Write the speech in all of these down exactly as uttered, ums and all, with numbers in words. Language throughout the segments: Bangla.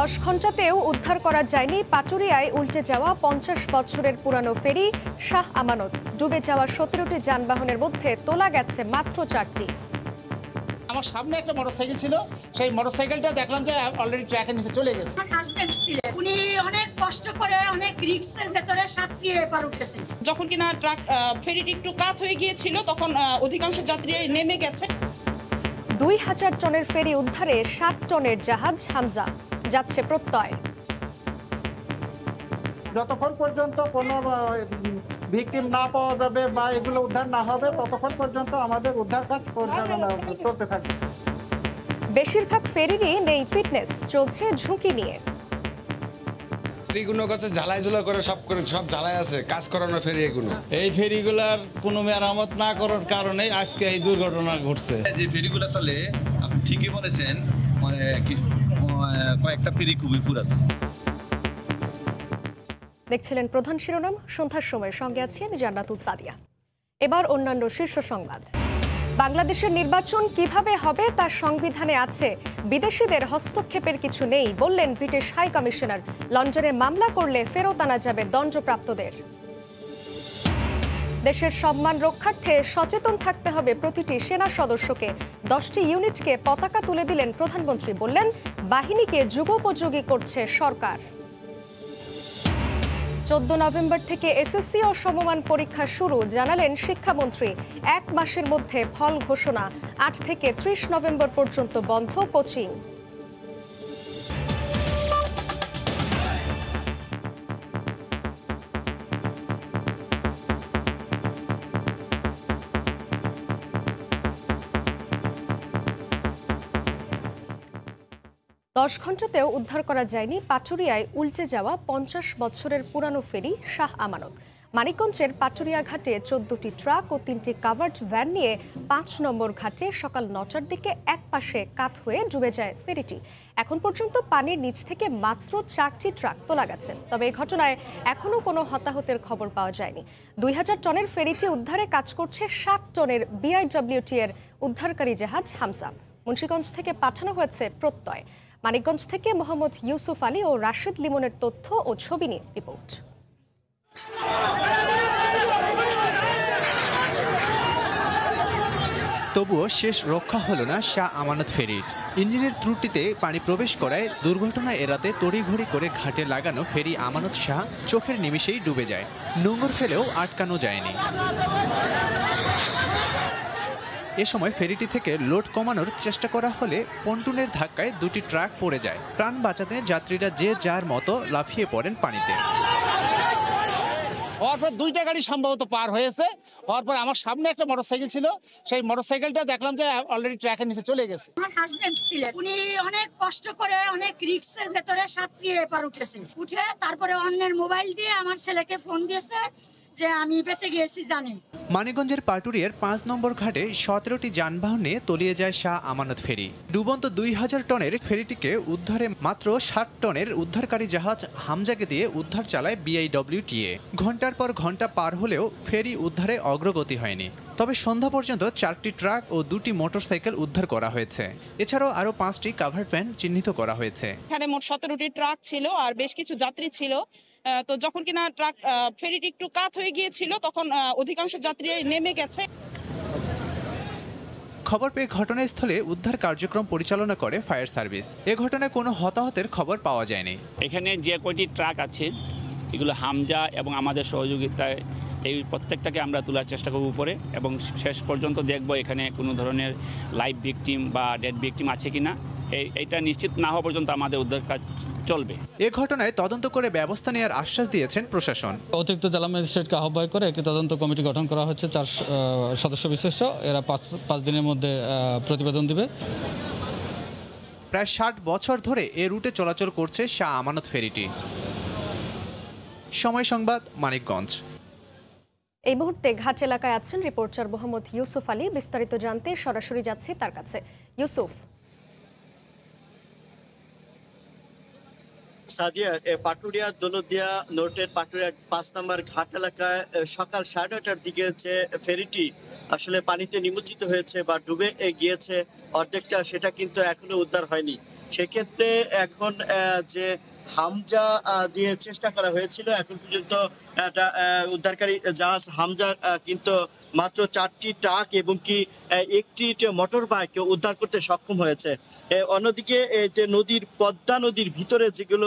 দশ ঘন্টাতেও উদ্ধার করা যায়নি পাটুরিয়ায় উল্টে যাওয়া পঞ্চাশ বছরের পুরানো ফেরি শাহ আমানত। ডুবে যাওয়া সতেরোটি যানবাহনের মধ্যে তোলা গেছে মাত্র চারটি। আমার সামনে একটা মোটরসাইকেল ছিল, সেই মোটরসাইকেলটা দেখলাম যে অলরেডি ট্র্যাকের নিচে চলে গেছে। হাজবেন্ড ছিলেন, উনি অনেক কষ্ট করে অনেক রিস্কের ভেতরে সাঁতরিয়ে এপার উঠেছেন। যখন কিনা ট্রাক ফেরিটি একটু কাত হয়ে গিয়েছিল তখন অধিকাংশ যাত্রী নেমে গেছে। দুই হাজার টনের ফেরি উদ্ধারে ষাট টনের জাহাজ হামজা যাচ্ছে প্রত্যয়। যতক্ষণ পর্যন্ত কোনো ভিকটিম না পাওয়া যাবে বা এগুলো উদ্ধার না হবে ততক্ষণ পর্যন্ত আমাদের উদ্ধার কাজ পরিচালনা চলতে থাকবে। বেশিরভাগ ফেরিরই নেই ফিটনেস, চলছে ঝুঁকি নিয়ে। ফেরিগুলো কাছে ঝালাই ঝুলা করে সব করে সব ঝালাই আছে, কাজ করানো ফেরি এগুলো। এই ফেরিগুলার কোনো মেরামত না করার কারণে আজকে এই দুর্ঘটনা ঘটছে। যে ফেরিগুলো চলে আপনি ঠিকই বলেছেন, মানে কয়েকটা ফেরি খুবই পুরাতন। দেখছিলেন প্রধান শিরোনাম, সন্ধ্যার সময় সঙ্গে আছি আমি জান্নাতুল সাদিয়া। এবার অন্যান্য শীর্ষ সংবাদ। বাংলাদেশের নির্বাচন কিভাবে হবে তার সংবিধানে আছে, বিদেশিদের হস্তক্ষেপের কিছু নেই বললেন ব্রিটিশ হাই কমিশনার। লন্ডনে মামলা করলে ফেরত আনা যাবে দণ্ডপ্রাপ্তদের। দেশের সম্মান রক্ষার্থে সচেতন থাকতে হবে প্রতিটি সেনা সদস্যকে। দশটি ইউনিটকে পতাকা তুলে দিলেন প্রধানমন্ত্রী, বললেন বাহিনীকে যুগোপযোগী করছে সরকার। চোদ্দ নভেম্বর থেকে এসএসসি ও সমমান পরীক্ষা শুরু, জানালেন শিক্ষামন্ত্রী। এক মাসের মধ্যে ফল ঘোষণা। আট থেকে ত্রিশ নভেম্বর পর্যন্ত বন্ধ কোচিং। দশ ঘন্টাতেও উদ্ধার করা যায়নি পাটুরিয়ায় উল্টে যাওয়া পঞ্চাশ বছরের পুরানো ফেরি শাহ আমানত। মানিকগঞ্জের পাটুরিয়া ঘাটে চোদ্দটি ট্রাক ও তিনটি কাভার্ড ভ্যান নিয়ে পাঁচ নম্বর ঘাটে সকাল নটার দিকে এক পাশে কাত হয়ে ডুবে যায় ফেরিটি। এখন পর্যন্ত পানির নিচ থেকে মাত্র চারটি ট্রাক তোলা গেছে, তবে এই ঘটনায় এখনও কোনো হতাহতের খবর পাওয়া যায়নি। দুই হাজার টনের ফেরিটি উদ্ধারে কাজ করছে ষাট টনের বিআইডব্লিউটি এর উদ্ধারকারী জাহাজ হামজা। মুন্সিগঞ্জ থেকে পাঠানো হয়েছে প্রত্যয়। মানিকগঞ্জ থেকে মোহাম্মদ ইউসুফ আলী ও রাশেদ লিমনের তথ্য ও ছবি নিয়ে রিপোর্ট। তবুও শেষ রক্ষা হলো না শাহ আমানত ফেরির। ইঞ্জিনের ত্রুটিতে পানি প্রবেশ করায় দুর্ঘটনা এড়াতে তড়িঘড়ি করে ঘাটে লাগানো ফেরি আমানত শাহ চোখের নিমিষেই ডুবে যায়। নোঙর ফেলেও আটকানো যায়নি। এ সময় ফেরিটি থেকে লোড কমানোর চেষ্টা করা হলে পন্টুনের ধাক্কায় দুটি ট্রাক পড়ে যায়। প্রাণ বাঁচাতে যাত্রীরা যে যার মতো লাফিয়ে পড়েন পানিতে। হওয়ার পর দুইটা গাড়ি সম্ভবত পার হয়েছে। হওয়ার পর আমার সামনে একটা মোটরসাইকেল ছিল, সেই মোটরসাইকেলটা দেখলাম যে অলরেডি ট্র্যাকের নিচে চলে গেছে। আমার হাজবেন্ড ছিলেন, উনি অনেক কষ্ট করে অনেক রিস্কের ভেতরে সাঁতরিয়ে এপার উঠেছেন। উঠে তারপরে অন্যের মোবাইল দিয়ে আমার ছেলেকে ফোন দিয়েছে যে আমি বেঁচে গিয়েছি জানি। মানিকগঞ্জের পাটুরিয়ার পাঁচ নম্বর ঘাটে সতেরোটি যানবাহন নিয়ে তলিয়ে যায় শাহ আমানত ফেরি। ডুবন্ত দুই হাজার টনের ফেরিটিকে উদ্ধারে মাত্র ষাট টনের উদ্ধারকারী জাহাজ হামজাকে দিয়ে উদ্ধার চালায় বিআইডব্লিউটিএ। ঘন্টার পর ঘন্টা পার হলেও ফেরি উদ্ধারে অগ্রগতি হয়নি। তবে সন্ধ্যা পর্যন্ত চারটি ট্রাক ও দুটি মোটরসাইকেল উদ্ধার করা হয়েছে। এছাড়াও আরও পাঁচটি কাভার্ড ভ্যান চিহ্নিত করা হয়েছে। এখানে মোট সতেরোটি ট্রাক ছিল আর বেশ কিছু যাত্রী ছিল। তো যখন কিনা ট্রাক ফেরিটি একটু কাত হয়ে গিয়েছিল তখন অধিকাংশ যাত্রী নেমে গেছে। খবর পেয়ে ঘটনাস্থলে উদ্ধার কার্যক্রম পরিচালনা করে ফায়ার সার্ভিস। এ ঘটনায় কোনো হতাহতের খবর পাওয়া যায়নি। এখানে যে কয়টি ট্রাক আছে এগুলো হামজা এবং আমাদের সহযোগিতায় এই প্রত্যেকটাকে আমরা তোলার চেষ্টা করব উপরে, এবং শেষ পর্যন্ত দেখব এখানে কোনো ধরনের লাইভ ভিকটিম বা ডেড ভিকটিম আছে কিনা। এইটা নিশ্চিত না হওয়া পর্যন্ত আমাদের উদ্ধার কাজ চলবে। এ ঘটনায় তদন্ত করে ব্যবস্থা নেওয়ার আশ্বাস দিয়েছেন প্রশাসন। অতিরিক্ত জেলা ম্যাজিস্ট্রেটকে আহ্বায়ক করে একটি তদন্ত কমিটি গঠন করা হচ্ছে, চার সদস্য বিশিষ্ট। এরা পাঁচ পাঁচ দিনের মধ্যে প্রতিবেদন দিবে। প্রায় ষাট বছর ধরে এ রুটে চলাচল করছে শাহ আমানত ফেরিটি। সময় সংবাদ, মানিকগঞ্জ। এই মুহূর্তে ঘাট এলাকায় আছেন রিপোর্টার মোহাম্মদ ইউসুফ আলী। বিস্তারিত জানতে সরাসরি যাচ্ছি তার কাছে। ইউসুফ। সাদিয়া, পাটুরিয়া দৌলতদিয়া নোটের পাটুরিয়া পাঁচ নম্বর ঘাট এলাকায় সকাল সাড়ে নটার দিকে যে ফেরিটি আসলে পানিতে নিমজ্জিত হয়েছে বা ডুবে গিয়েছে অর্ধেকটা, সেটা কিন্তু এখনো উদ্ধার হয়নি। সেক্ষেত্রে এখন যে হামজা দিয়ে চেষ্টা করা হয়েছিল, এখন পর্যন্ত একটা উদ্ধারকারী জাহাজ হামজা কিন্তু মাত্র চারটি ট্রাক এবং কি একটি মোটর বাইক উদ্ধার করতে সক্ষম হয়েছে। অন্যদিকে যে নদীর পদ্মা নদীর ভিতরে যেগুলো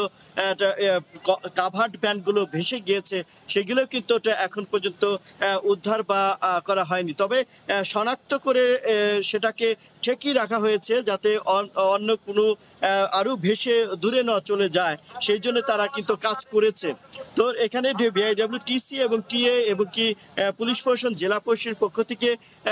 কাভার্ড ভ্যানগুলো ভেসে গিয়েছে সেগুলো কিন্তু এখন পর্যন্ত উদ্ধার বা করা হয়নি, তবে শনাক্ত করে সেটাকে ঠেকিয়ে রাখা হয়েছে যাতে অন্য কোনো আরো ভেসে দূরে না চলে যায়, সেই জন্য তারা কিন্তু কাজ করেছে। তো এখানে বিআইডব্লিউটিসি এবং টিএ এবং কি পুলিশ প্রশাসন, জেলা পুলিশের পক্ষ থেকে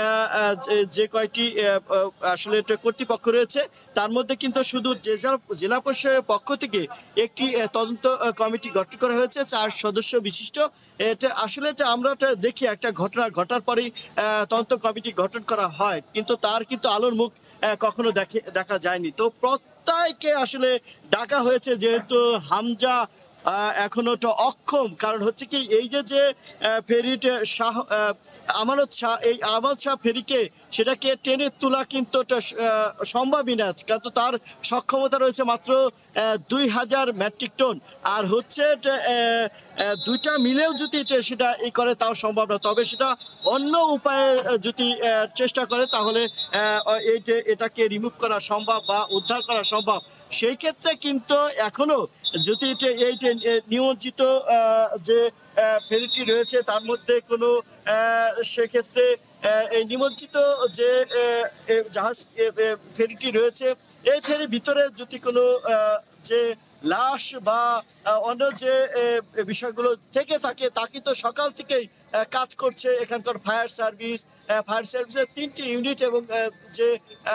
যে কয়টি আসলে কর্তৃপক্ষ রয়েছে তার মধ্যে কিন্তু শুধু জেলা পরিষদের পক্ষ থেকে একটি তদন্ত কমিটি গঠন করা হয়েছে চার সদস্য বিশিষ্ট। এটা আসলে আমরা দেখি একটা ঘটনা ঘটার পরেই তদন্ত কমিটি গঠন করা হয়, কিন্তু তার কিন্তু আলোর মুখ কখনো দেখে দেখা যায়নি। তো প্রত্যেককে আসলে ডাকা হয়েছে, যেহেতু হামজা এখনো তো অক্ষম, কারণ হচ্ছে কি এই যে যে ফেরিতে শাহ আমানত শাহ, এই আমানত শাহ ফেরিকে সেটাকে টেনে তোলা কিন্তু সম্ভবই না, কিন্তু তার সক্ষমতা রয়েছে মাত্র দুই হাজার মেট্রিক টন, আর হচ্ছে দুইটা মিলেও যদি সেটা এই করে তাও সম্ভব না, তবে সেটা অন্য উপায়ে যদি চেষ্টা করে তাহলে এই যে এটাকে রিমুভ করা সম্ভব বা উদ্ধার করা সম্ভব। সেই ক্ষেত্রে কিন্তু এখনো যদি এই যে নিয়োজিত যে ফেরিটি রয়েছে তার মধ্যে কোনো সেক্ষেত্রে এই নিমজ্জিত যে জাহাজ ফেরিটি রয়েছে এই ফেরির ভিতরে যদি কোনো যে লাশ বা অন্য যে বিষয়গুলো থেকে থাকে তা কিন্তু সকাল থেকেই কাজ করছে এখানকার ফায়ার সার্ভিস ফায়ার সার্ভিসের তিনটি ইউনিট এবং যে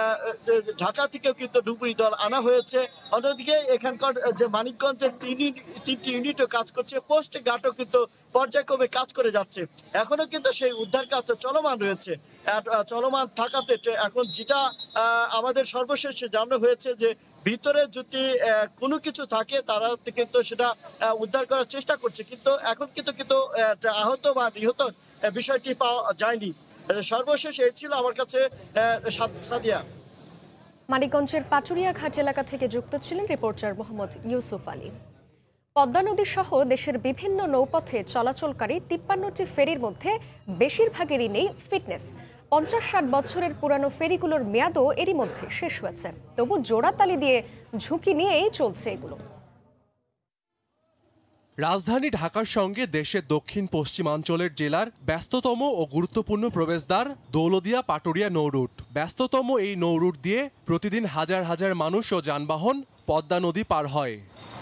ঢাকা থেকেও কিন্তু ডুবুরি দল আনা হয়েছে। অন্যদিকে এখানকার যে মানিকগঞ্জের তিন তিনটি ইউনিটও কাজ করছে, পোস্ট গার্ডও কিন্তু পর্যায়ক্রমে কাজ করে যাচ্ছে। এখনো কিন্তু সেই উদ্ধার কাজ চলমান রয়েছে। চলমান থাকাতে এখন যেটা আমাদের সর্বশেষ জানানো হয়েছে যে ভিতরে যদি কোনো কিছু থাকে তারা কিন্তু সেটা উদ্ধার করার চেষ্টা করছে, কিন্তু এখন কিন্তু কিন্তু আহত বা নিহত বিষয়টি পাওয়া যায়নি। সর্বশেষ এই ছিল আমার কাছে সাদিয়া। মানিকগঞ্জের পাটুরিয়া ঘাট এলাকা থেকে যুক্ত ছিলেন রিপোর্টার মোহাম্মদ ইউসুফ আলী। পদ্মা নদী সহ দেশের বিভিন্ন নৌপথে চলাচলকারী তিপ্পান্নটি ফেরির মধ্যে বেশিরভাগেরই নেই ফিটনেস। পঞ্চাশ ষাট বছরের পুরানো ফেরিগুলোর মেয়াদও এরই মধ্যে শেষ হয়েছে, তবু জোড়াতালি দিয়ে ঝুঁকি নিয়েই চলছে এগুলো। রাজধানী ঢাকার সঙ্গে দেশের দক্ষিণ পশ্চিমাঞ্চলের জেলার ব্যস্ততম ও গুরুত্বপূর্ণ প্রবেশদ্বার দৌলতদিয়া পাটুরিয়া নৌরুট। ব্যস্ততম এই নৌরুট দিয়ে প্রতিদিন হাজার হাজার মানুষ ও যানবাহন পদ্মা নদী পার হয়।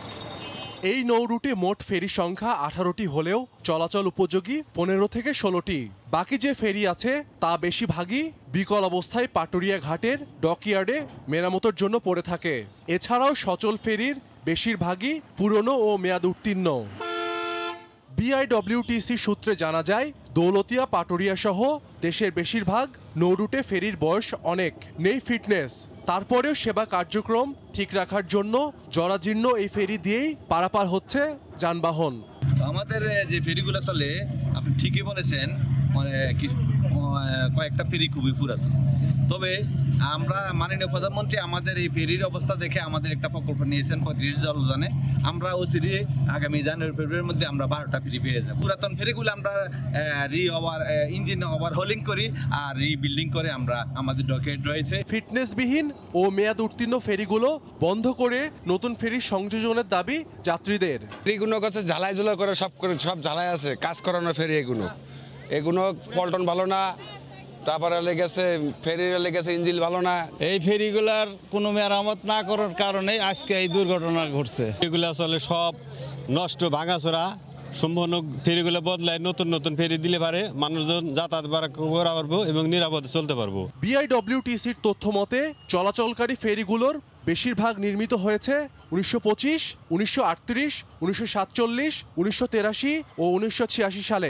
এই নৌরুটে মোট ফেরি সংখ্যা আঠারোটি হলেও চলাচল উপযোগী পনেরো থেকে ষোলোটি। বাকি যে ফেরি আছে তা বেশিরভাগই বিকল অবস্থায় পাটুরিয়া ঘাটের ডকইয়ার্ডে মেরামতের জন্য পড়ে থাকে। এছাড়াও সচল ফেরির বেশিরভাগই পুরনো ও মেয়াদ উত্তীর্ণ। বিআইডব্লিউটিসি সূত্রে জানা যায়, দৌলতিয়া পাটুরিয়া সহ দেশের বেশিরভাগ নৌরুটে ফেরির বয়স অনেক, নেই ফিটনেস। তারপরেও সেবা কার্যক্রম ঠিক রাখার জন্য জরাজীর্ণ এই ফেরি দিয়েই পারাপার হচ্ছে যানবাহন। আমাদের যে ফেরিগুলো চলে আপনি ঠিকই বলেছেন, মানে কয়েকটা ফেরি খুবই পুরাতন, তবে আমরা মাননীয় প্রধানমন্ত্রী আমাদের এই ফেরির অবস্থা দেখে আমাদের একটা প্রকল্প নিয়েছেন পঁয়ত্রিশ জলযানে। আমরা ওই ফেরি আগামী জানুয়ারি ফেব্রুয়ারির মধ্যে আমরা বারোটা ফেরি পেয়ে যাবো। পুরাতন ফেরিগুলো আমরা রি ওভার ইঞ্জিন ওভারহোলিং করি আর রিবিল্ডিং করে আমরা আমাদের ডকেট রয়েছে। ফিটনেসবিহীন ও মেয়াদ উত্তীর্ণ ফেরিগুলো বন্ধ করে নতুন ফেরি সংযোজনের দাবি যাত্রীদের। ফেরিগুলো কাছে ঝালাই ঝুলাই করে সব করে সব ঝালাই আছে, কাজ করানো ফেরি এগুলো এগুলো পল্টন ভালো না, তারপরে লেগেছে ফেরির লেগেছে ইঞ্জিন ভালো না। এই ফেরিগুলার কোনো মেরামত না করার কারণে আজকে এই দুর্ঘটনা ঘটছে। এগুলো আসলে সব নষ্ট ভাঙাচোরা, সম্পূর্ণ ফেরিগুলো বদলায় নতুন নতুন ফেরি দিলে পারে মানুষজন যাতায়াত করা পারবো এবং নিরাপদে চলতে পারবো। বিআইডব্লিউটিসির তথ্য মতে চলাচলকারী ফেরিগুলোর বেশিরভাগ নির্মিত হয়েছে উনিশশো পঁচিশ, উনিশশো আটত্রিশ, উনিশশো সাতচল্লিশ, উনিশশো তেরাশি ও উনিশশো ছিয়াশি সালে।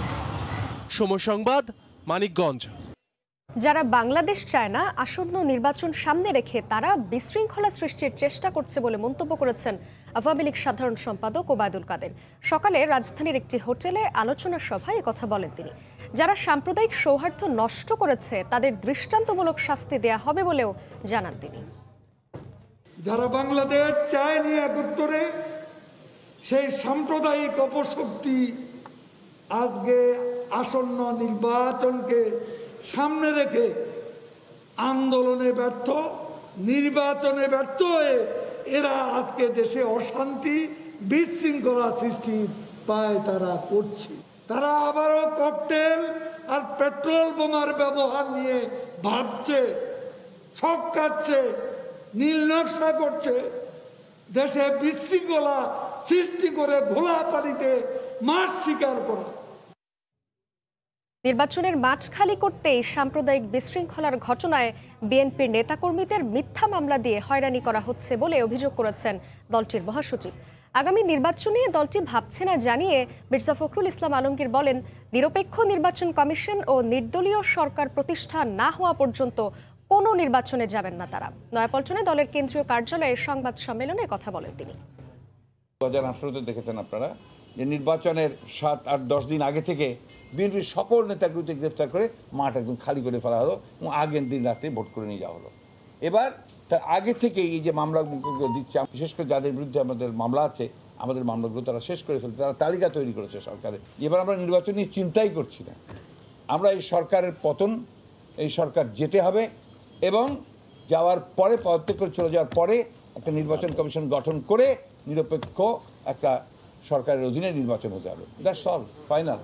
সময় সংবাদ, মানিকগঞ্জ। যারা বাংলাদেশ চায় না, আসন্ন নির্বাচন সামনে রেখে তারা বিশৃঙ্খলা সৃষ্টির চেষ্টা করছে বলে মন্তব্য করেছেন আওয়ামী লীগ সাধারণ সম্পাদক ওবায়দুল কাদের। সকালে রাজধানীর একটি হোটেলে আলোচনা সভায় একথা বলেন তিনি। যারা সাম্প্রদায়িক সৌহার্দ্য নষ্ট করেছে তাদের দৃষ্টান্তমূলক শাস্তি দেয়া হবে বলেও জানান তিনি। যারা বাংলাদেশ চায়নি একাত্তরে, সেই সাম্প্রদায়িক অপশক্তি আজকে আসন্ন নির্বাচনকে সামনে রেখে আন্দোলনে ব্যর্থ, নির্বাচনে ব্যর্থ হয়ে এরা আজকে দেশে অশান্তি, বিশৃঙ্খলা সৃষ্টি পায় তারা করছে। তারা আবারও ককটেল আর পেট্রোল বোমার ব্যবহার নিয়ে ভাবছে, ছক কাটছে, নীল নকশা করছে, দেশে বিশৃঙ্খলা সৃষ্টি করে ঘোলা পানিতে মাছ শিকার করা। নির্বাচনের মাঠ খালি করতেই সাম্প্রদায়িক বিশৃঙ্খলার ঘটনায় বিএনপির নেতাকর্মীদের মিথ্যা মামলা দিয়ে হয়রানি করা হচ্ছে বলে অভিযোগ করেছেন দলটির মহাসচিব। আগামী নির্বাচন নিয়ে দলটি ভাবছে না জানিয়ে মির্জা ফখরুল ইসলাম আলমগীর বলেন, নিরপেক্ষ নির্বাচন কমিশন ও নির্দলীয় সরকার প্রতিষ্ঠা না হওয়া পর্যন্ত কোনো নির্বাচনে যাবেন না তারা। নয়াপল্টনে দলের কেন্দ্রীয় কার্যালয়ে সংবাদ সম্মেলনে কথা বলেন তিনি। দু হাজার আঠারোতে দেখেছেন আপনারা যে নির্বাচনের সাত আট দশ দিন আগে থেকে বিএনপির সকল নেতাগুলোকে গ্রেফতার করে মাঠ একদম খালি করে ফেলা হলো এবং আগের দিন রাতে ভোট করে নিয়ে যাওয়া হলো। এবার তার আগে থেকে এই যে মামলাগুলো দিচ্ছে, বিশেষ করে যাদের বিরুদ্ধে আমাদের মামলা আছে, আমাদের মামলাগুলো তারা শেষ করে ফেলতে তারা তালিকা তৈরি করেছে সরকারের। এবার আমরা নির্বাচন নিয়ে চিন্তাই করছি না। আমরা এই সরকারের পতন, এই সরকার যেতে হবে এবং যাওয়ার পরে পদত্যাগ করে চলে যাওয়ার পরে একটা নির্বাচন কমিশন গঠন করে নিরপেক্ষ একটা সরকারের অধীনে নির্বাচন হতে হবে। That's all, final.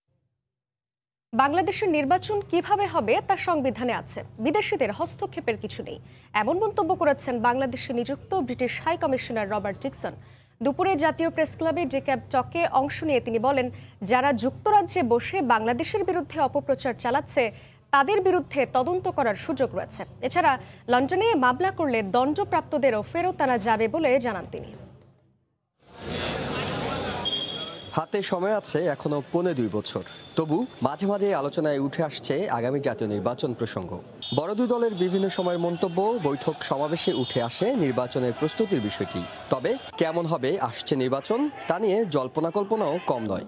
বাংলাদেশের নির্বাচন কিভাবে হবে তা সংবিধানে আছে, বিদেশিদের হস্তক্ষেপের কিছু নেই, এমন মন্তব্য করেছেন বাংলাদেশে নিযুক্ত British high commissioner Robert Dickson. দুপুরে জাতীয় প্রেস ক্লাবে ডেক্যাব টকে অংশ নিয়ে তিনি বলেন, যারা যুক্তরাজ্যে বসে বাংলাদেশের বিরুদ্ধে অপপ্রচার চালাচ্ছে তাদের বিরুদ্ধে তদন্ত করার সুযোগ রয়েছে। এছাড়া লন্ডনে মামলা করলে দণ্ডপ্রাপ্তদেরও ফেরত আনা যাবে বলে জানান তিনি। হাতে সময় আছে এখনো পৌনে দুই বছর, তবু মাঝে মাঝে আলোচনায় উঠে আসছে আগামী জাতীয় নির্বাচন প্রসঙ্গ। বড় দুই দলের বিভিন্ন সময়ের মন্তব্য, বৈঠক সমাবেশে উঠে আসে নির্বাচনের প্রস্তুতির বিষয়টি। তবে কেমন হবে আসছে নির্বাচন তা নিয়ে জল্পনা কল্পনাও কম নয়।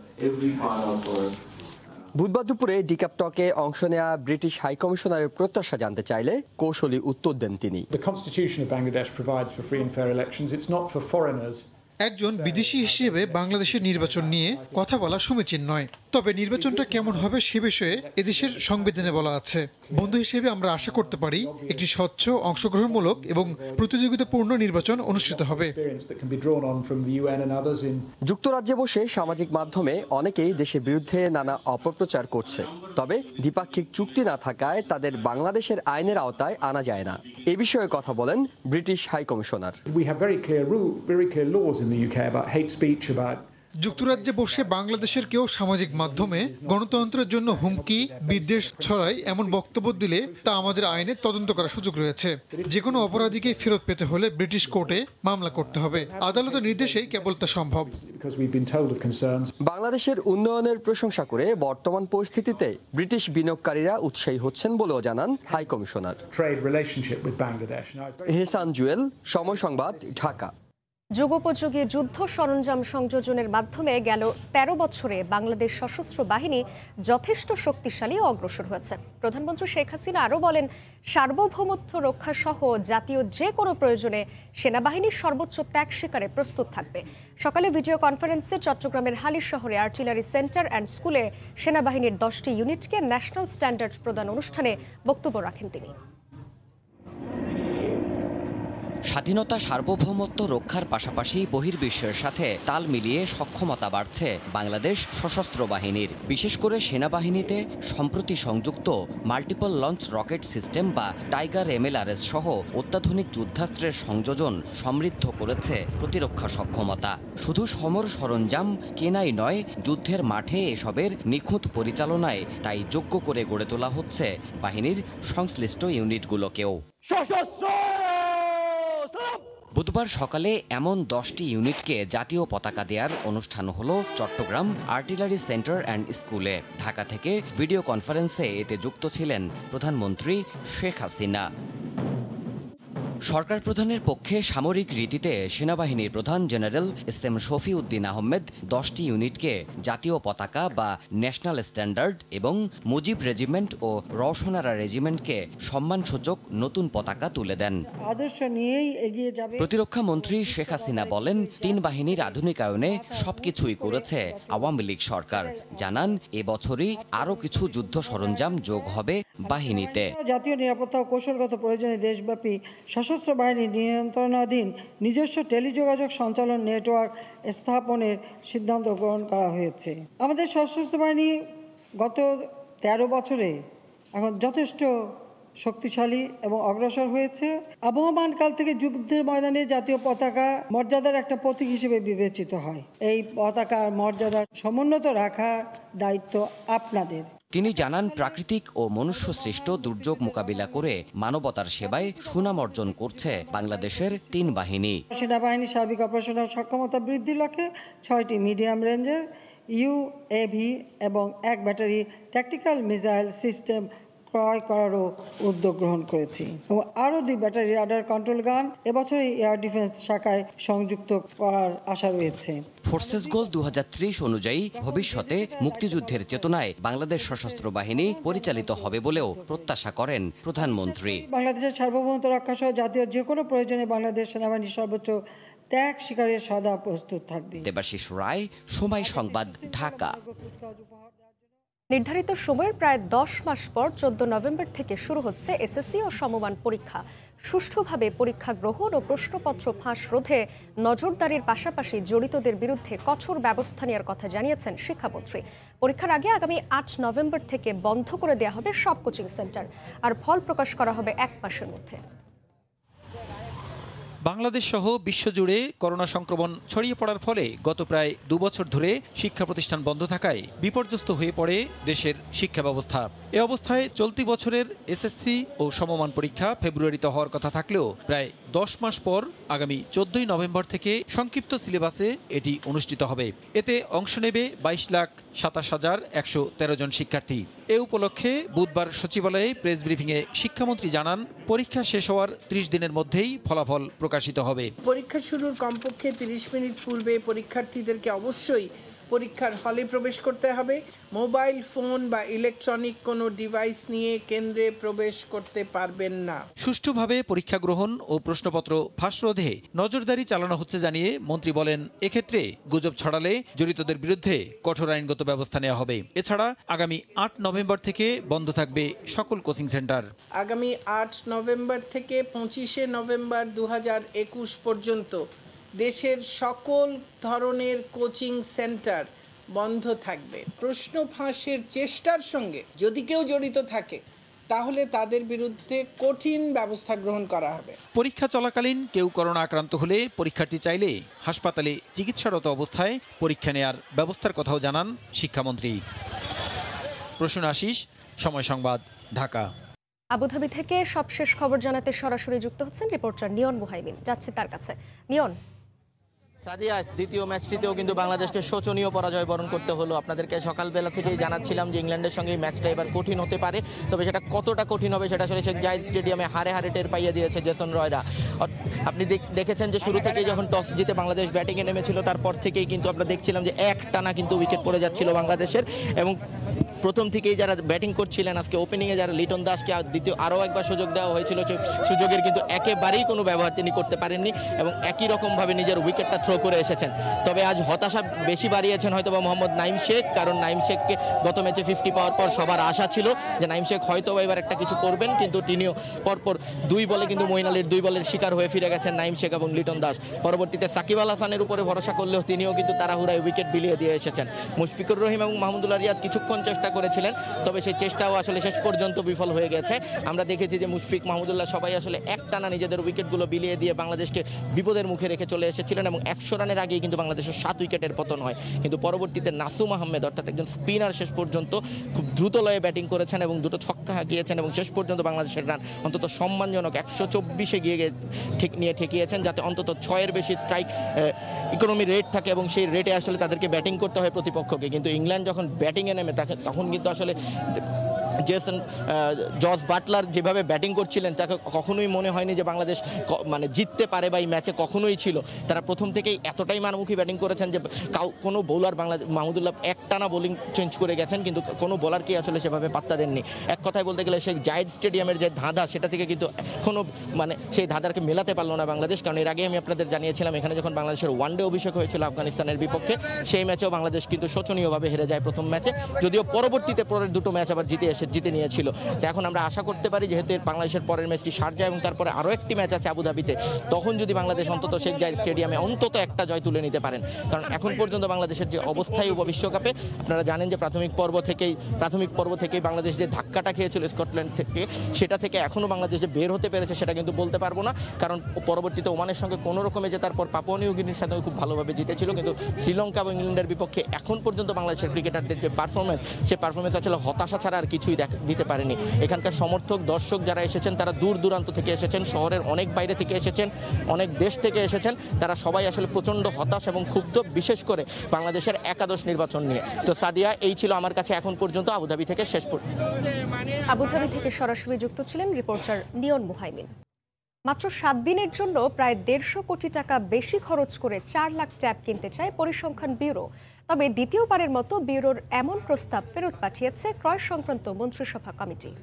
বুধবার দুপুরে ডিক্যাব টকে অংশ নেওয়া ব্রিটিশ হাই কমিশনারের প্রত্যাশা জানতে চাইলে কৌশলী উত্তর দেন তিনি। একজন বিদেশি হিসেবে বাংলাদেশের নির্বাচন নিয়ে কথা বলা সমীচীন নয়, তবে নির্বাচনটা কেমন হবে সে বিষয়ে এদেশের সংবিধানে বলা আছে। বন্ধু হিসেবে আমরা আশা করতে পারি একটি স্বচ্ছ, অংশগ্রহণমূলক এবং প্রতিযোগিতাপূর্ণ নির্বাচন অনুষ্ঠিত হবে। যুক্তরাজ্যে বসে সামাজিক মাধ্যমে অনেকেই দেশের বিরুদ্ধে নানা অপপ্রচার করছে, তবে দ্বিপাক্ষিক চুক্তি না থাকায় তাদের বাংলাদেশের আইনের আওতায় আনা যায় না। এ বিষয়ে কথা বলেন ব্রিটিশ হাই কমিশনার। যুক্তরাজ্যে বসে বাংলাদেশের কেউ সামাজিক মাধ্যমে গণতন্ত্রের জন্য হুমকি বিদ্বেষ ছড়ায় এমন বক্তব্য দিলে তা আমাদের আইনে তদন্ত করার সুযোগ রয়েছে। যে কোনো অপরাধীকে ফেরত পেতে হলে ব্রিটিশ কোর্টে মামলা করতে হবে, আদালতের নির্দেশেই কেবল তা সম্ভব। বাংলাদেশের উন্নয়নের প্রশংসা করে বর্তমান পরিস্থিতিতে ব্রিটিশ বিনিয়োগকারীরা উৎসাহী হচ্ছেন বলেও জানান হাই কমিশনার। এহসান জুয়েল, সময় সংবাদ, ঢাকা। যুগোপযোগী যুদ্ধ সরঞ্জাম সংযোজনের মাধ্যমে গেল তেরো বছরে বাংলাদেশ সশস্ত্র বাহিনী যথেষ্ট শক্তিশালী ও অগ্রসর হয়েছে। প্রধানমন্ত্রী শেখ হাসিনা আরও বলেন, সার্বভৌমত্ব রক্ষা সহ জাতীয় যে কোনো প্রয়োজনে সেনাবাহিনীর সর্বোচ্চ ত্যাগ স্বীকারে প্রস্তুত থাকবে। সকালে ভিডিও কনফারেন্সে চট্টগ্রামের হালির শহরে আর্টিলারি সেন্টার অ্যান্ড স্কুলে সেনাবাহিনীর দশটি ইউনিটকে ন্যাশনাল স্ট্যান্ডার্ড প্রদান অনুষ্ঠানে বক্তব্য রাখেন তিনি। স্বাধীনতা সার্বভৌমত্ব রক্ষার পাশাপাশি বহির্বিশ্বের সাথে তাল মিলিয়ে সক্ষমতা বাড়ছে বাংলাদেশ সশস্ত্র বাহিনীর। বিশেষ করে সেনাবাহিনীতে সম্প্রতি সংযুক্ত মাল্টিপল লঞ্চ রকেট সিস্টেম বা টাইগার এমএলআরএস সহ অত্যাধুনিক যুদ্ধাস্ত্রের সংযোজন সমৃদ্ধ করেছে প্রতিরক্ষা সক্ষমতা। শুধু সমর সরঞ্জাম কেনাই নয়, যুদ্ধের মাঠে এসবের নিখুঁত পরিচালনায় তাই যোগ্য করে গড়ে তোলা হচ্ছে বাহিনীর সংশ্লিষ্ট ইউনিটগুলোকেও। বুধবার সকালে এমন দশটি ইউনিটকে জাতীয় পতাকা দেওয়ার অনুষ্ঠান হলো চট্টগ্রাম আর্টিলারি সেন্টার অ্যান্ড স্কুলে। ঢাকা থেকে ভিডিও কনফারেন্সে এতে যুক্ত ছিলেন প্রধানমন্ত্রী শেখ হাসিনা। সরকার প্রধানের পক্ষে সামরিক রীতিতে সেনাবাহিনীর প্রধান জেনারেল এসএম শফি উদ্দিন আহমেদ দশটি ইউনিটকে জাতীয় পতাকা বা ন্যাশনাল স্ট্যান্ডার্ড এবং মুজিব রেজিমেন্ট ও রওশনারা রেজিমেন্টকে সম্মানসূচক নতুন পতাকা তুলে দেন। আদর্শ নিয়েই এগিয়ে যাবে। প্রতিরক্ষা মন্ত্রী শেখ হাসিনা বলেন, তিন বাহিনীর আধুনিকায়নে সবকিছুই করেছে আওয়ামী লীগ সরকার। জানান, এবছরই আরও কিছু যুদ্ধ সরঞ্জাম যোগ হবে বাহিনীতে। জাতীয় নিরাপত্তা ও কৌশলগত প্রয়োজনে দেশব্যাপী সশস্ত্র বাহিনীর নিয়ন্ত্রণাধীন নিজস্ব টেলিযোগাযোগ সঞ্চালন নেটওয়ার্ক স্থাপনের সিদ্ধান্ত গ্রহণ করা হয়েছে। আমাদের সশস্ত্র বাহিনী গত তেরো বছরে এখন যথেষ্ট শক্তিশালী এবং অগ্রসর হয়েছে। আবহমান কাল থেকে যুদ্ধের ময়দানে জাতীয় পতাকা মর্যাদার একটা প্রতীক হিসেবে বিবেচিত হয়। এই পতাকার মর্যাদা সমুন্নত রাখার দায়িত্ব আপনাদের। তিনি জানান, প্রাকৃতিক ও মনুষ্য সৃষ্ট দুর্যোগ মোকাবিলা করে মানবতার সেবায় সুনাম অর্জন করছে বাংলাদেশের তিন বাহিনী। সেনাবাহিনীর সার্বিক অপারেশনাল সক্ষমতা বৃদ্ধির লক্ষ্যে ছয়টি মিডিয়াম রেঞ্জের ইউএভি এবং এক ব্যাটারি ট্যাকটিক্যাল মিসাইল সিস্টেম ক্রয় করারও উদ্যোগ গ্রহণ করেছি এবং আরও দুই ব্যাটারি রাডার কন্ট্রোল গান এবছর এয়ার ডিফেন্স শাখায় সংযুক্ত করার আশা রয়েছে। ফোর্সেস গোল দু হাজার ত্রিশ অনুযায়ী ভবিষ্যতে মুক্তিযুদ্ধের চেতনায় বাংলাদেশ সশস্ত্র বাহিনী পরিচালিত হবে বলেও প্রত্যাশা করেন প্রধানমন্ত্রী। বাংলাদেশের সার্বভৌমত্ব রক্ষা সহ জাতীয় যে কোনো প্রয়োজনে বাংলাদেশ সেনাবাহিনী সর্বোচ্চ ত্যাগ স্বীকারের সদা প্রস্তুত থাকবে। দেবাশিস রায়, সময় সংবাদ, ঢাকা। নির্ধারিত সময়ের প্রায় দশ মাস পর চোদ্দ নভেম্বর থেকে শুরু হচ্ছে এসএসসি ও সমমান পরীক্ষা। সুষ্ঠুভাবে পরীক্ষা গ্রহণ ও প্রশ্নপত্র ফাঁস রোধে নজরদারির পাশাপাশি জড়িতদের বিরুদ্ধে কঠোর ব্যবস্থা নেওয়ার কথা জানিয়েছেন শিক্ষামন্ত্রী। পরীক্ষার আগে আগামী আট নভেম্বর থেকে বন্ধ করে দেওয়া হবে সব কোচিং সেন্টার, আর ফল প্রকাশ করা হবে এক মাসের মধ্যে। বাংলাদেশ সহ বিশ্বজুড়ে করোনা সংক্রমণ ছড়িয়ে পড়ার ফলে গত প্রায় দুবছর ধরে শিক্ষা প্রতিষ্ঠান বন্ধ থাকায় বিপর্যস্ত হয়ে পড়ে দেশের শিক্ষা ব্যবস্থা। এ অবস্থায় চলতি বছরের এসএসসি ও সমমান পরীক্ষা ফেব্রুয়ারিতে হওয়ার কথা থাকলেও প্রায় দশ মাস পর আগামী চোদ্দই নভেম্বর থেকে সংক্ষিপ্ত সিলেবাসে এটি অনুষ্ঠিত হবে। এতে অংশ নেবে বাইশ লাখ সাতাশ হাজার একশো তেরো জন শিক্ষার্থী। এ উপলক্ষে বুধবার সচিবালয়ে প্রেস ব্রিফিংয়ে শিক্ষামন্ত্রী জানান, পরীক্ষা শেষ হওয়ার ত্রিশ দিনের মধ্যেই ফলাফল প্রকাশিত হবে। পরীক্ষা শুরুর কমপক্ষে তিরিশ মিনিট পূর্বে পরীক্ষার্থীদেরকে অবশ্যই পরীক্ষার হলে প্রবেশ করতে হবে। মোবাইল ফোন বা ইলেকট্রনিক কোনো ডিভাইস নিয়ে কেন্দ্রে প্রবেশ করতে পারবেন না। সুষ্ঠুভাবে পরীক্ষা গ্রহণ ও প্রশ্নপত্র ফাঁস রোধে নজরদারি চালানো হচ্ছে জানিয়ে মন্ত্রী বলেন, এক্ষেত্রে গুজব ছড়ালে জড়িতদের বিরুদ্ধে কঠোর আইনগত ব্যবস্থা নেওয়া হবে। এছাড়া আগামী আট নভেম্বর থেকে বন্ধ থাকবে সকল কোচিং সেন্টার। আগামী আট নভেম্বর থেকে পঁচিশে নভেম্বর দু হাজার একুশ পর্যন্ত দেশের সকল ধরনের কোচিং সেন্টার বন্ধ থাকবে। প্রশ্ন ফাঁসের চেষ্টার সঙ্গে যদি কেউ জড়িত থাকে তাহলে তাদের বিরুদ্ধে কঠিন ব্যবস্থা গ্রহণ করা হবে। পরীক্ষা চলাকালীন কেউ করোনা আক্রান্ত হলে পরীক্ষার্থী চাইলে হাসপাতালে চিকিৎসারত অবস্থায় পরীক্ষা নেয়ার ব্যবস্থার কথাও জানান শিক্ষামন্ত্রী। প্রসূন আশিস, সময় সংবাদ, ঢাকা। আবুধাবি থেকে সবশেষ খবর জানাতে সরাসরি যুক্ত হচ্ছেন রিপোর্টার নিয়ন মুহাইমিন। যাচ্ছে তার কাছে। নিয়ন, সাদিয়া, দ্বিতীয় ম্যাচটিতেও কিন্তু বাংলাদেশকে শোচনীয় পরাজয় বরণ করতে হলো। আপনাদেরকে সকালবেলা থেকেই জানাচ্ছিলাম যে ইংল্যান্ডের সঙ্গে এই ম্যাচটা এবার কঠিন হতে পারে, তবে সেটা কতটা কঠিন হবে সেটা আসলে শেখ জায়েদ স্টেডিয়ামে হারে হারে টের পাইয়ে দিয়েছে জেসন রয়রা। আপনি দেখেছেন যে শুরু থেকেই যখন টস জিতে বাংলাদেশ ব্যাটিংয়ে নেমেছিল তারপর থেকেই কিন্তু আমরা দেখছিলাম যে এক টানা কিন্তু উইকেট পড়ে যাচ্ছিল বাংলাদেশের, এবং প্রথম থেকেই যারা ব্যাটিং করছিলেন আজকে ওপেনিংয়ে যারা লিটন দাসকে দ্বিতীয় আরও একবার সুযোগ দেওয়া হয়েছিল, সেই সুযোগের কিন্তু একেবারেই কোনো ব্যবহার তিনি করতে পারেননি এবং একই রকমভাবে নিজের উইকেটটা থ্রো করে এসেছেন। তবে আজ হতাশা বেশি বাড়িয়েছেন হয়তো বা মোহাম্মদ নাইম শেখ, কারণ নাইম শেখকে গত ম্যাচে ফিফটি পাওয়ার পর সবার আশা ছিল যে নাইম শেখ হয়তো বা এবার একটা কিছু করবেন, কিন্তু তিনিও পরপর দুই বলে কিন্তু মঈন আলীর দুই বলের শিকার হয়ে ফিরে গেছেন নাইম শেখ এবং লিটন দাস। পরবর্তীতে সাকিব আল হাসানের উপরে ভরসা করলেও তিনিও কিন্তু তাড়াহুড়ায় উইকেট বিলিয়ে দিয়ে এসেছেন। মুশফিকুর রহিম এবং মাহমুদুল্লাহ রিয়াদ কিছুক্ষণ চেষ্টা করেছিলেন, তবে সেই চেষ্টাও আসলে শেষ পর্যন্ত বিফল হয়ে গেছে। আমরা দেখেছি যে মুশফিক, মাহমুদুল্লাহ সবাই আসলে একটানা নিজেদের উইকেটগুলো বিলিয়ে দিয়ে বাংলাদেশকে বিপদের মুখে রেখে চলে এসেছিলেন এবং একশো রানের আগেই কিন্তু বাংলাদেশের সাত উইকেটের পতন হয়। কিন্তু পরবর্তীতে নাসুম আহমেদ অর্থাৎ একজন স্পিনার শেষ পর্যন্ত খুব দ্রুত লয়ে ব্যাটিং করেছেন এবং দুটো ছক্কা হাঁকিয়েছেন এবং শেষ পর্যন্ত বাংলাদেশের রান অন্তত সম্মানজনক একশো চব্বিশে গিয়ে ঠিক নিয়ে ঠেকিয়েছেন, যাতে অন্তত ছয়ের বেশি স্ট্রাইক ইকোনমি রেট থাকে এবং সেই রেটে আসলে তাদেরকে ব্যাটিং করতে হয় প্রতিপক্ষকে। কিন্তু ইংল্যান্ড যখন ব্যাটিংয়ে নেমে থাকে তখন কিন্তু আসলে জেসন জস বাটলার যেভাবে ব্যাটিং করছিলেন তাকে কখনোই মনে হয়নি যে বাংলাদেশ মানে জিততে পারে বা এই ম্যাচে কখনোই ছিল। তারা প্রথম থেকেই এতটাই মানমুখী ব্যাটিং করেছেন যে কাউ কোনো বোলার বাংলাদেশ মাহমুদুল্লাহ একটানা বোলিং চেঞ্জ করে গেছেন, কিন্তু কোনো বোলারকেই আসলে সেভাবে পাত্তা দেননি। এক কথায় বলতে গেলে সেই জায়েদ স্টেডিয়ামের যে ধাঁধা সেটা থেকে কিন্তু এখনও মানে সেই ধাঁধাকে মেলাতে পারলো না বাংলাদেশ। কারণ এর আগে আমি আপনাদের জানিয়েছিলাম এখানে যখন বাংলাদেশের ওয়ানডে অভিষেক হয়েছিল আফগানিস্তানের বিপক্ষে, সেই ম্যাচেও বাংলাদেশ কিন্তু শোচনীয়ভাবে হেরে যায় প্রথম ম্যাচে, যদিও পরবর্তীতে পরের দুটো ম্যাচ আবার জিতে এসে জিতে নিয়েছিল। তো এখন আমরা আশা করতে পারি যেহেতু বাংলাদেশের পরের ম্যাচটি শারজাহ এবং তারপরে আরও একটি ম্যাচ আছে আবুধাবিতে, তখন যদি বাংলাদেশ অন্তত শেখ জায়েদ স্টেডিয়ামে অন্তত একটা জয় তুলে নিতে পারেন। কারণ এখন পর্যন্ত বাংলাদেশের যে অবস্থায় বিশ্বকাপে আপনারা জানেন যে প্রাথমিক পর্ব থেকেই প্রাথমিক পর্ব থেকেই বাংলাদেশ যে ধাক্কাটা খেয়েছিল স্কটল্যান্ড থেকে, সেটা থেকে এখনও বাংলাদেশ যে বের হতে পেরেছে সেটা কিন্তু বলতে পারবো না। কারণ পরবর্তীতে ওমানের সঙ্গে কোনো রকমে যে তারপর পাপুয়া নিউ গিনির সাথে খুব ভালোভাবে জিতেছিল, কিন্তু শ্রীলঙ্কা এবং ইংল্যান্ডের বিপক্ষে এখন পর্যন্ত বাংলাদেশের ক্রিকেটারদের যে পারফরমেন্স, সে পারফরমেন্স আসলে হতাশা ছাড়া আর কিছুই দিতে পারেনি। এখানকার সমর্থক দর্শক যারা এসেছেন তারা দূর দূরান্ত থেকে এসেছেন, শহরের অনেক বাইরে থেকে এসেছেন, অনেক দেশ থেকে এসেছেন, তারা সবাই আসলে প্রচণ্ড হতাশ এবং ক্ষুব্ধ, বিশেষ করে বাংলাদেশের একাদশ নির্বাচন নিয়ে। তো সাদিয়া, এই ছিল আমার কাছে এখন পর্যন্ত আবুধাবি থেকে শেষ পর্যন্ত। আবুধাবি থেকে সরাসরি যুক্ত ছিলেন রিপোর্টার নিয়ন মুহাইমিন। মাত্র সাত দিনের জন্য প্রায় দেড়শো কোটি টাকা বেশি খরচ করে চার লাখ ট্যাব কিনতে চায় পরিসংখ্যান ব্যুরো। তবে দ্বিতীয়বারের মতো ব্যুরোর এমন প্রস্তাব ফেরত পাঠিয়েছে ক্রয় সংক্রান্ত মন্ত্রিসভা কমিটি।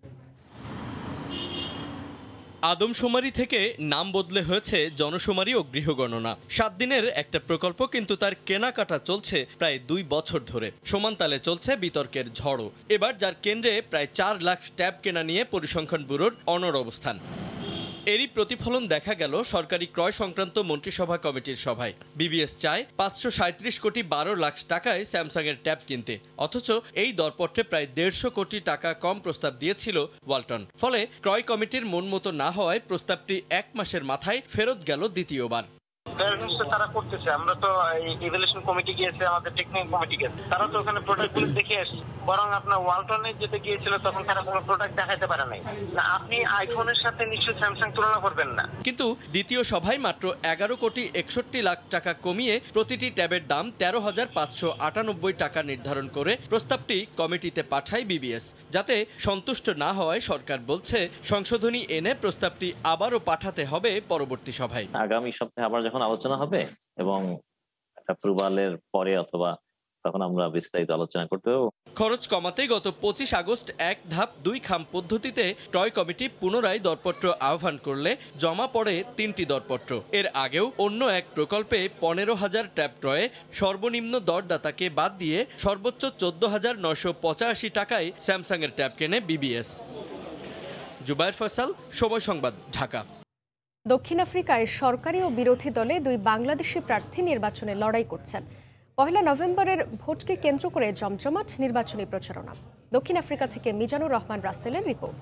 আদমশুমারি থেকে নাম বদলে হয়েছে জনশুমারি ও গৃহগণনা। সাত দিনের একটা প্রকল্প, কিন্তু তার কেনাকাটা চলছে প্রায় দুই বছর ধরে। সমান তালে চলছে বিতর্কের ঝড়ও। এবার যার কেন্দ্রে প্রায় চার লাখ ট্যাব কেনা নিয়ে পরিসংখ্যান ব্যুরোর অনড় অবস্থান। এরই প্রতিফলন দেখা গেল সরকারি ক্রয় সংক্রান্ত মন্ত্রিসভা কমিটির সভায়। বিবিএস চায় পাঁচশো সাঁত্রিশ কোটি বারো লাখ টাকায় স্যামসাং এর ট্যাব কিনতে, অথচ এই দরপত্রে প্রায় দেড়শো কোটি টাকা কম প্রস্তাব দিয়েছিল ওয়ালটন। ফলে ক্রয় কমিটির মন মতো না হওয়ায় প্রস্তাবটি এক মাসের মাথায় ফেরত গেল দ্বিতীয়বার। তারা করতেছে, আমরা তো ইভ্যালুয়েশন কমিটি গিয়েছে, আমাদের টেকনিক্যাল কমিটি গেছে, তারা তো ওখানে প্রোডাক্টগুলো দেখে আসি। বরং আপনার ওয়ালটনে যেতে গিয়েছিল তখন তারা কোনো প্রোডাক্ট দেখাতে পারে নাই। আপনি আইফোনের সাথে নিশ্চয়ই স্যামসাং তুলনা করবেন না। কিন্তু দ্বিতীয় সভায় মাত্র এগারো কোটি একষট্টি লাখ টাকা কমিয়ে প্রতিটি ট্যাবের দাম তেরো হাজার পাঁচশো আটানব্বই টাকা নির্ধারণ করে প্রস্তাবটি কমিটিতে পাঠায় বিবিএস। যাতে সন্তুষ্ট না হওয়ায় সরকার বলছে সংশোধনী এনে প্রস্তাবটি আবারও পাঠাতে হবে পরবর্তী সভায়। আগামী সপ্তাহে আবার যখন আলোচনা হবে এবং অ্যাপ্রুভালের পরে অথবা তখন আমরা বিস্তারিত আলোচনা করতে হবে। খরচ কমাতে গত পঁচিশ আগস্ট এক ধাপ দুই খাম পদ্ধতিতে ক্রয় কমিটি পুনরায় দরপত্র আহ্বান করলে জমা পড়ে তিনটি দরপত্র। এর আগেও অন্য এক প্রকল্পে পনেরো হাজার ট্যাব ক্রয়ে সর্বনিম্ন দরদাতাকে বাদ দিয়ে সর্বোচ্চ চোদ্দ হাজার নয়শো পঁচাশি টাকায় স্যামসাং এর ট্যাব কেনে বিবিএস। জুবায়ের ফয়সাল, সময় সংবাদ, ঢাকা। দক্ষিণ আফ্রিকায় সরকারি ও বিরোধী দলে দুই বাংলাদেশি প্রার্থী নির্বাচনে লড়াই করছেন। পহেলা নভেম্বরের ভোটকে কেন্দ্র করে জমজমাট নির্বাচনী প্রচারণা। দক্ষিণ আফ্রিকা থেকে মিজানুর রহমান রাসেলের রিপোর্ট।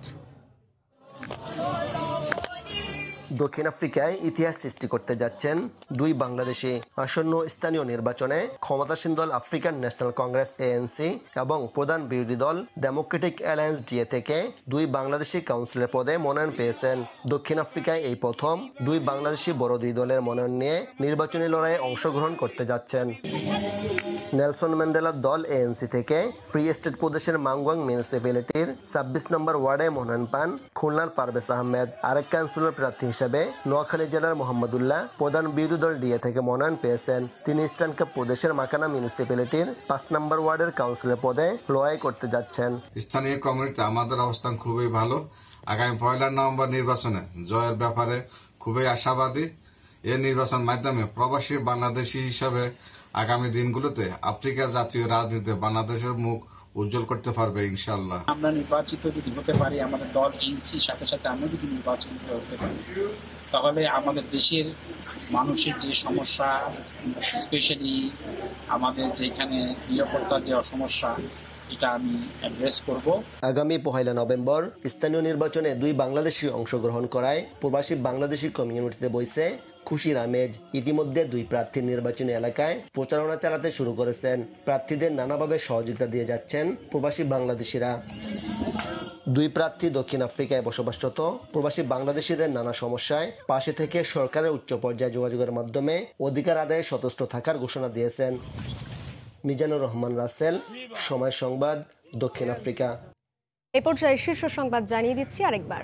দক্ষিণ আফ্রিকায় ইতিহাস সৃষ্টি করতে যাচ্ছেন দুই বাংলাদেশি। আসন্ন স্থানীয় নির্বাচনে ক্ষমতাসীন দল আফ্রিকান ন্যাশনাল কংগ্রেস এএনসি এবং প্রধান বিরোধী দল ডেমোক্রেটিক অ্যালায়েন্স ডিএ থেকে দুই বাংলাদেশি কাউন্সিলর পদে মনোনয়ন পেয়েছেন। দক্ষিণ আফ্রিকায় এই প্রথম দুই বাংলাদেশি বড় দুই দলের মনোনয়ন নিয়ে নির্বাচনী লড়াইয়ে অংশগ্রহণ করতে যাচ্ছেন। নেলসন ম্যান্ডেলার দল এএনসি থেকে ফ্রি স্টেট প্রদেশের মাঙ্গুয়াং মিউনিসিপ্যালিটির ছাব্বিশ নম্বর ওয়ার্ডে মনোনয়ন পান খুলনার পারভেজ আহমেদ। আরেক কাউন্সিলর প্রার্থী হিসেবে নোয়াখালী জেলার মোহাম্মদুল্লাহ প্রধান বিরোধী দল ডিএ থেকে মনোনয়ন পেয়েছেন। তিনি ইস্টার্ন কেপ প্রদেশের মাকানা মিউনিসিপ্যালিটির পাঁচ নম্বর ওয়ার্ডের কাউন্সিলর পদে লড়াই করতে যাচ্ছেন। স্থানীয় কমিটিতে আমাদের অবস্থান খুবই ভালো। আগামী পয়লা নভেম্বর নির্বাচনে জয়ের ব্যাপারে খুবই আশাবাদী। এই নির্বাচন মাধ্যমে প্রবাসী বাংলাদেশি হিসাবে আগামী দিনগুলোতে আফ্রিকা জাতীয় রাজনীতিতে বাংলাদেশের মুখ উজ্জ্বল করতে পারবে ইনশাআল্লাহ। আমরা নির্বাচিত যদি হতে পারি, আমাদের দল এনসির সাথে সাথে আমরা যদি নির্বাচিত হতে পারি, তাহলে আমাদের দেশের মানুষের যে সমস্যা, স্পেশালি আমাদের যেখানে নিরাপত্তার যে সমস্যা, এটা আমি অ্যাড্রেস করব। আগামী পহেলা নভেম্বর স্থানীয় নির্বাচনে দুই বাংলাদেশি অংশগ্রহণ করায় প্রবাসী বাংলাদেশি কমিউনিটিতে বইছে খুশির আমেজ। ইতিমধ্যে দুই প্রার্থীর নির্বাচনী এলাকায় প্রচারণা চালাতে শুরু করেছেন। প্রার্থীদের নানাভাবে সহযোগিতা দিয়ে যাচ্ছেন প্রবাসী বাংলাদেশিরা। দুই প্রার্থী দক্ষিণ আফ্রিকায় বসবাসরত প্রবাসী বাংলাদেশিদের নানা সমস্যায় পাশে থেকে সরকারের উচ্চ পর্যায়ে যোগাযোগের মাধ্যমে অধিকার আদায়ে সচেষ্ট থাকার ঘোষণা দিয়েছেন। মিজানুর রহমান রাসেল, সময় সংবাদ, দক্ষিণ আফ্রিকা। এ পর্যায়ে শীর্ষ সংবাদ জানিয়ে দিচ্ছি আরেকবার।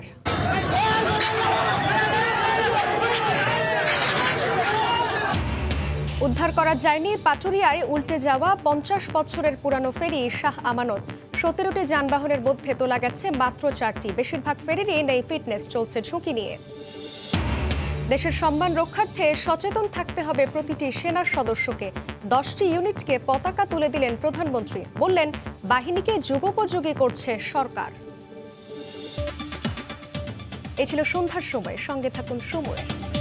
উদ্ধার করা যায়নি পাটুরিয়ায় উল্টে যাওয়া পঞ্চাশ বছরের পুরানো ফেরি শাহ আমানত। সতেরোটি যানবাহনের মধ্যে তোলা গেছে মাত্র চারটি। বেশিরভাগ ফেরিরই নেই ফিটনেস, চলছে ঝুঁকি নিয়ে। দেশের সম্মান রক্ষার্থে সচেতন থাকতে হবে প্রতিটি সেনার সদস্যকে। দশটি ইউনিটকে পতাকা তুলে দিলেন প্রধানমন্ত্রী, বললেন বাহিনীকে যুগোপযোগী করছে সরকার। এ ছিল সন্ধ্যার সময়, সঙ্গে থাকুন সময়।